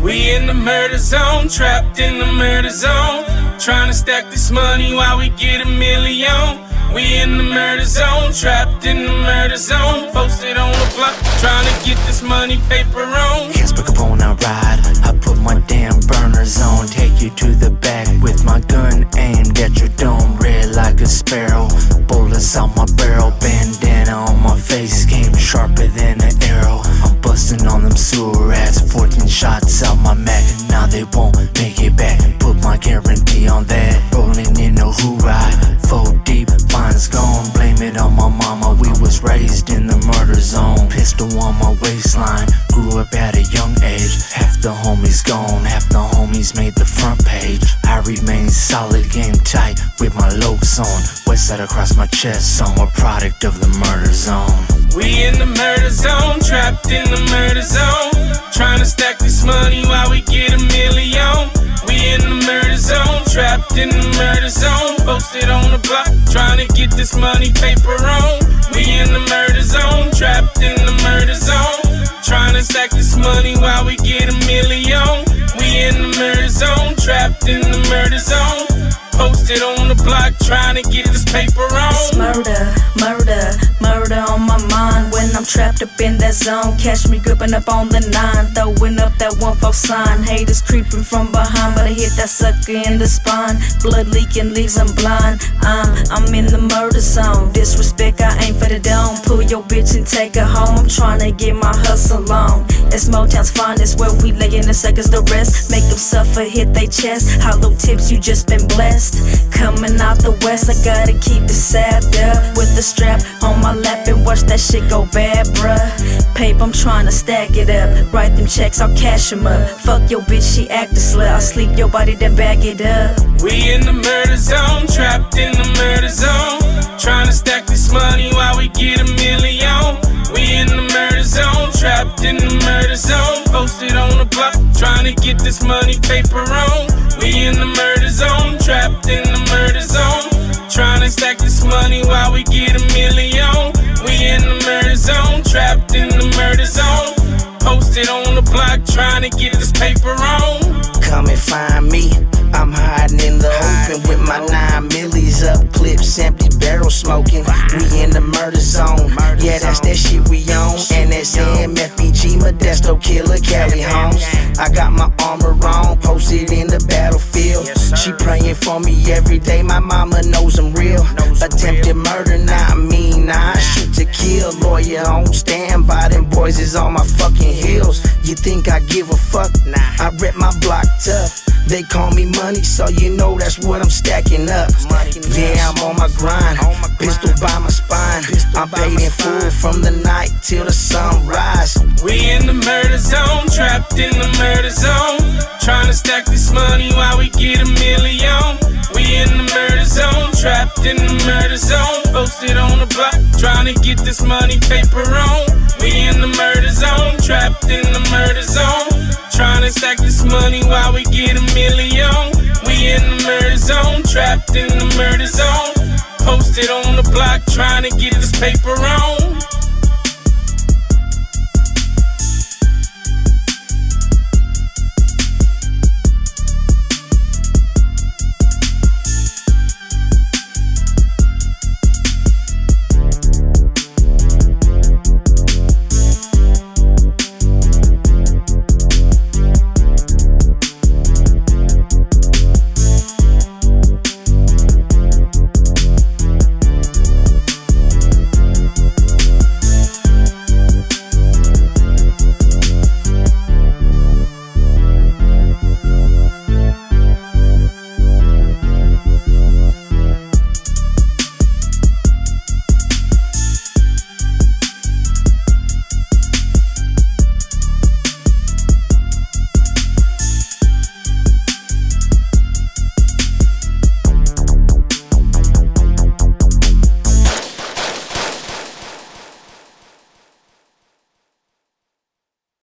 We in the murder zone, trapped in the murder zone, trying to stack this money while we get a million. We in the murder zone, trapped in the murder zone, posted on the block, trying to get this money paper on. Casper Capone, I ride, I put my damn burners on. Take you to the back with my gun aimed at your dome. Red like a sparrow, bullets out my barrel. Bandana on my face, came sharper than an arrow. I'm busting on them sewer rats, 14 shots out my mag. Now they won't make it back, put my guarantee on that. Rolling in a hoorah, 4 deep, mine's gone. Blame it on my mama, we was raised in the murder zone. Pistol on my waistline, grew up at a young age. Half the homies gone, half the homies made the front page. I remain solid, game tight, with my lokes on. Westside across my chest, I'm a product of the murder zone. We in the murder zone, trapped in the murder zone, trying to stack this money while we get a million. We in the murder zone, trapped in the murder zone, posted on the block, trying to get this money paper on. We in the murder zone, trapped in the murder zone, trying to stack this money while we get a million. We in the murder zone, trapped in the murder zone, posted on the block, trying to get this paper on. It's murder, murder, murder on my mind. When I'm trapped up in that zone, catch me gripping up on the 9, throwing up that 1-4 sign. Haters creeping from behind, but I hit that sucker in the spine. Blood leaking leaves them blind. I'm in the murder zone. Disrespect, I aim for the dome. Pull your bitch and take her home. I'm trying to get my hustle on. It's Motown's finest, where we lay in the seconds to rest. Make them suffer, hit they chest. Hollow tips, you just been blessed. Coming out the west, I gotta keep it sapped up, with the strap on my lap and watch that shit go bad, bruh. Paper, I'm trying to stack it up. Write them checks, I'll cash them up. Fuck your bitch, she act a slut. I'll sleep your body, then back it up. We in the murder zone, trapped in the murder zone, trying to stack this money while we get a million. We in the murder zone, trapped in the murder zone, posted on the block, trying to get this money paper on. We in the murder zone, trapped in the murder zone, trying to stack this money while we get a million. We in the murder zone, trapped in the murder zone, posted on the block, trying to get this paper on. Come and find me, I'm hiding in the open with my 9 millies up, clips empty, barrel smoking. We in the murder zone, yeah, that's that shit we own. NSM, FBG, Modesto, Killer, Cali Holmes. I got my armor on, posted in the battlefield. She praying for me every day, my mama knows I'm real. Attempted murder, not me, nah, I shoot to kill. Lawyer on standby, them boys is on my fucking heels. You think I give a fuck? Nah, I rep my block tough. They call me money, so you know that's what I'm stacking up. Yeah, I'm on my grind, pistol by my spine. I'm paid in full from the night till the sunrise. We in the murder zone, trapped in the murder zone, trying to stack this money while we get a million. We in the murder zone, trapped in the murder zone, posted on the block, trying to get this money paper on. We in the murder zone, trapped in the murder zone, trying to stack this money while we get a million. We in the murder zone, trapped in the murder zone, posted on the block, trying to get this paper on.